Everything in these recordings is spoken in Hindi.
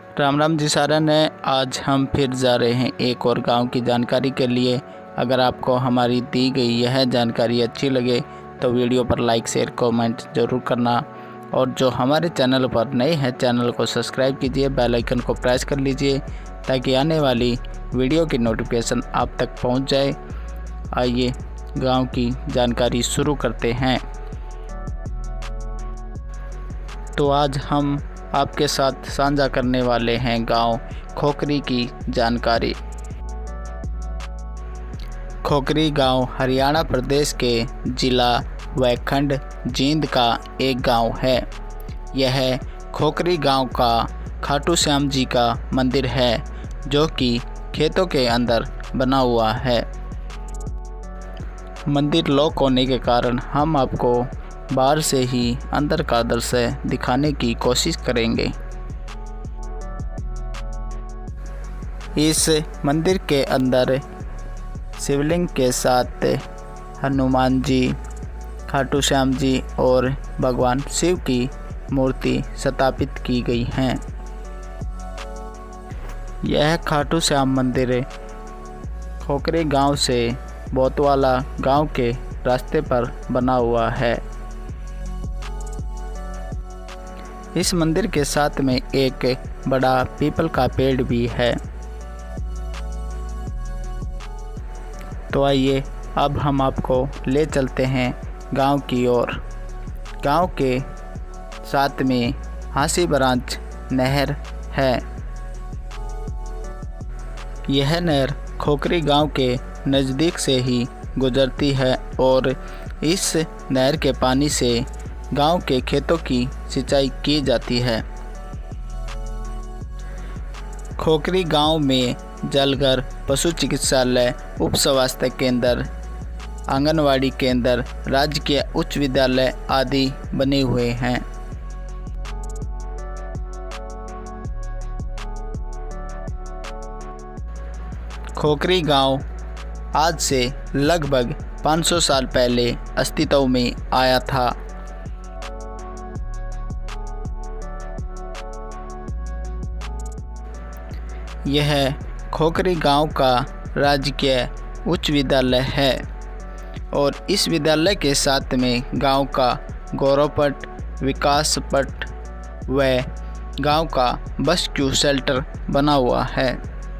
राम राम जी सारन है। आज हम फिर जा रहे हैं एक और गांव की जानकारी के लिए। अगर आपको हमारी दी गई यह जानकारी अच्छी लगे तो वीडियो पर लाइक शेयर कमेंट ज़रूर करना, और जो हमारे चैनल पर नए हैं चैनल को सब्सक्राइब कीजिए, बेल आइकन को प्रेस कर लीजिए ताकि आने वाली वीडियो की नोटिफिकेशन आप तक पहुंच जाए। आइए गांव की जानकारी शुरू करते हैं। तो आज हम आपके साथ साझा करने वाले हैं गांव खोखरी की जानकारी। खोखरी गांव हरियाणा प्रदेश के जिला व खंड जींद का एक गांव है। यह खोखरी गांव का खाटू श्याम जी का मंदिर है, जो कि खेतों के अंदर बना हुआ है। मंदिर लॉक होने के कारण हम आपको बाहर से ही अंदर का दृश्य दिखाने की कोशिश करेंगे। इस मंदिर के अंदर शिवलिंग के साथ हनुमान जी, खाटू श्याम जी और भगवान शिव की मूर्ति स्थापित की गई हैं। यह खाटू श्याम मंदिर खोखरी गांव से बोतवाला गांव के रास्ते पर बना हुआ है। इस मंदिर के साथ में एक बड़ा पीपल का पेड़ भी है। तो आइए अब हम आपको ले चलते हैं गांव की ओर। गांव के साथ में हांसी ब्रांच नहर है। यह नहर खोखरी गांव के नज़दीक से ही गुजरती है और इस नहर के पानी से गांव के खेतों की सिंचाई की जाती है। खोखरी गांव में जलघर, पशु चिकित्सालय, उप स्वास्थ्य केंद्र, आंगनवाड़ी केंद्र, राजकीय उच्च विद्यालय आदि बने हुए हैं। खोखरी गांव आज से लगभग 500 साल पहले अस्तित्व में आया था। यह खोखरी गांव का राजकीय उच्च विद्यालय है और इस विद्यालय के साथ में गांव का गौरव पट, विकास पट व गांव का बस क्यू शेल्टर बना हुआ है।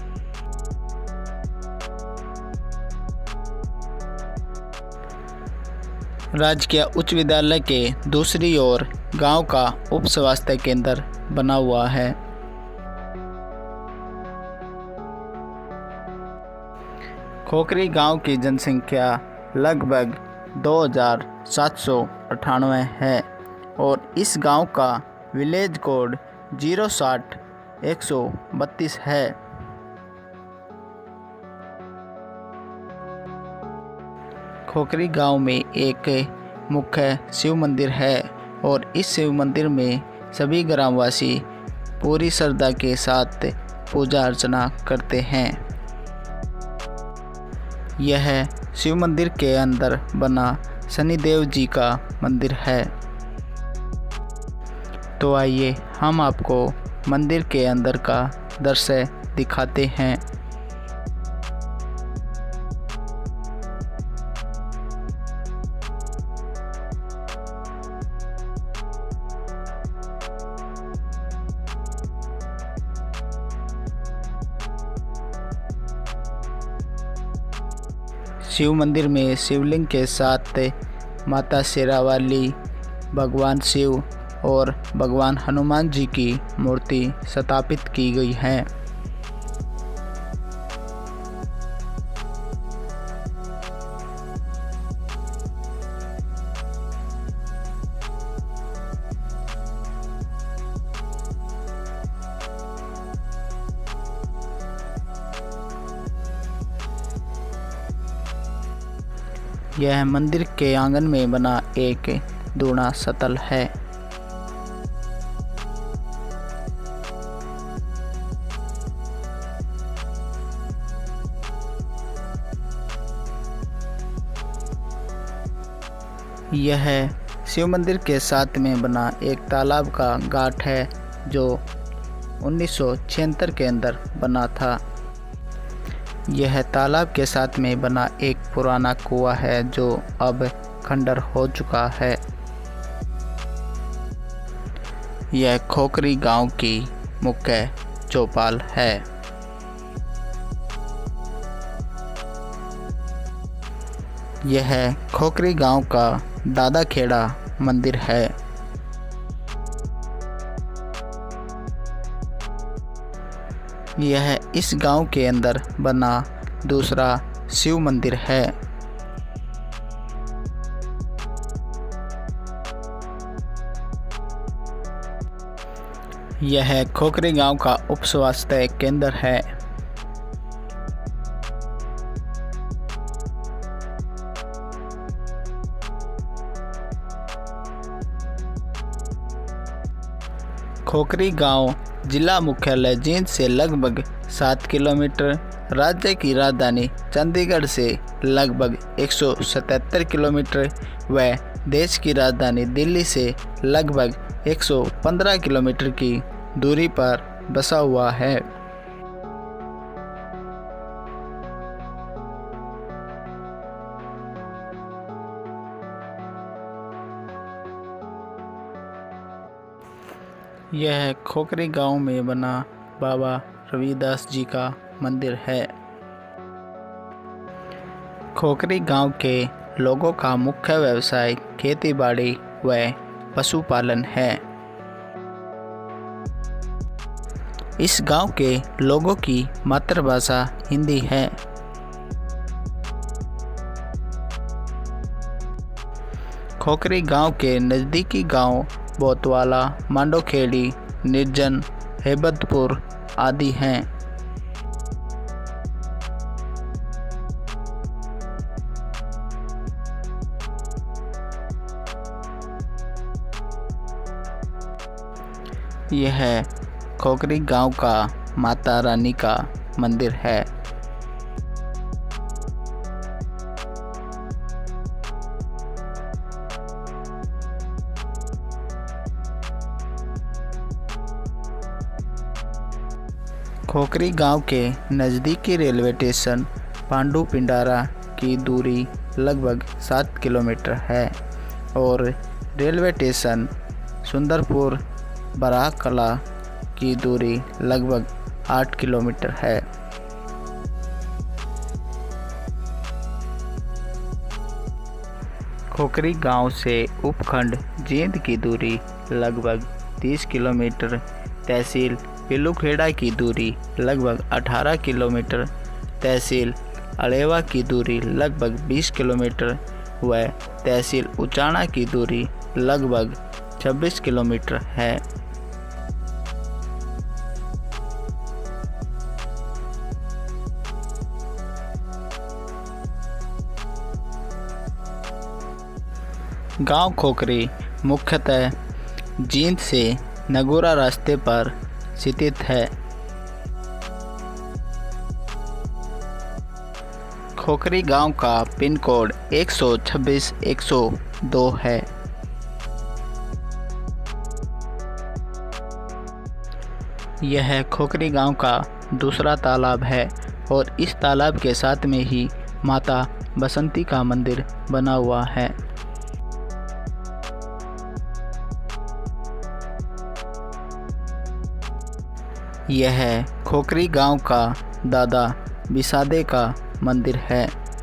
राजकीय उच्च विद्यालय के दूसरी ओर गांव का उप स्वास्थ्य केंद्र बना हुआ है। खोखरी गांव की जनसंख्या लगभग 2798 है और इस गांव का विलेज कोड 060-132 है। खोखरी गांव में एक मुख्य शिव मंदिर है और इस शिव मंदिर में सभी ग्रामवासी पूरी श्रद्धा के साथ पूजा अर्चना करते हैं। यह शिव मंदिर के अंदर बना शनिदेव जी का मंदिर है। तो आइए हम आपको मंदिर के अंदर का दृश्य दिखाते हैं। शिव मंदिर में शिवलिंग के साथ माता शेरावाली, भगवान शिव और भगवान हनुमान जी की मूर्ति स्थापित की गई है। यह मंदिर के आंगन में बना एक दूना स्थल है। यह शिव मंदिर के साथ में बना एक तालाब का घाट है जो 1976 के अंदर बना था। यह तालाब के साथ में बना एक पुराना कुआं है जो अब खंडर हो चुका है। यह खोखरी गांव की मुख्य चौपाल है। यह खोखरी गांव का दादा खेड़ा मंदिर है। यह इस गांव के अंदर बना दूसरा शिव मंदिर है। यह खोखरी गांव का उप स्वास्थ्य केंद्र है। खोखरी गांव जिला मुख्यालय जींद से लगभग 7 किलोमीटर, राज्य की राजधानी चंडीगढ़ से लगभग 177 किलोमीटर व देश की राजधानी दिल्ली से लगभग 115 किलोमीटर की दूरी पर बसा हुआ है। यह खोखरी गांव में बना बाबा रविदास जी का मंदिर है। खोखरी गांव के लोगों का मुख्य व्यवसाय खेती बाड़ी व पशुपालन है। इस गांव के लोगों की मातृभाषा हिंदी है। खोखरी गांव के नज़दीकी गांव बोतवाला, मांडोखेड़ी, निर्जन, हेबतपुर आदि हैं। यह खोखरी गांव का माता रानी का मंदिर है। खोखरी गांव के नज़दीकी रेलवे स्टेशन पांडु पिंडारा की दूरी लगभग 7 किलोमीटर है और रेलवे स्टेशन सुंदरपुर बराह कला की दूरी लगभग 8 किलोमीटर है। खोखरी गांव से उपखंड जींद की दूरी लगभग 30 किलोमीटर, तहसील पिलूखेड़ा की दूरी लगभग 18 किलोमीटर, तहसील अलेवा की दूरी लगभग 20 किलोमीटर व तहसील उचाना की दूरी लगभग 26 किलोमीटर है। गांव खोखरी मुख्यतः जींद से नगोरा रास्ते पर स्थित है। खोखरी गांव का पिन कोड 126-102 है। यह खोखरी गांव का दूसरा तालाब है और इस तालाब के साथ में ही माता बसंती का मंदिर बना हुआ है। यह खोखरी गांव का दादा बिसादे का मंदिर है।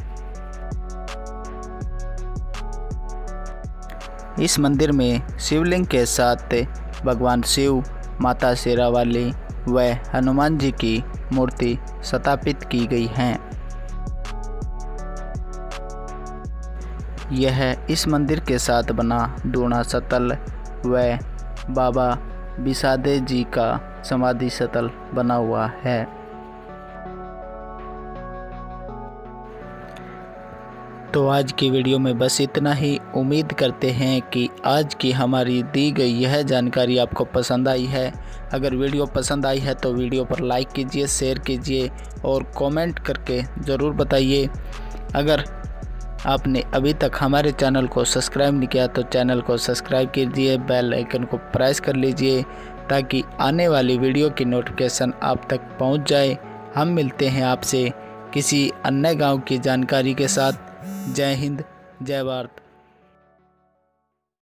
इस मंदिर में शिवलिंग के साथ भगवान शिव, माता शेरावाली व हनुमान जी की मूर्ति स्थापित की गई हैं। यह इस मंदिर के साथ बना दूना स्थल व बाबा बिसादे जी का समाधि स्थल बना हुआ है। तो आज की वीडियो में बस इतना ही। उम्मीद करते हैं कि आज की हमारी दी गई यह जानकारी आपको पसंद आई है। अगर वीडियो पसंद आई है तो वीडियो पर लाइक कीजिए, शेयर कीजिए और कमेंट करके ज़रूर बताइए। अगर आपने अभी तक हमारे चैनल को सब्सक्राइब नहीं किया तो चैनल को सब्सक्राइब कीजिए, बेल आइकन को प्रेस कर लीजिए ताकि आने वाली वीडियो की नोटिफिकेशन आप तक पहुंच जाए। हम मिलते हैं आपसे किसी अन्य गांव की जानकारी के साथ। जय हिंद, जय भारत।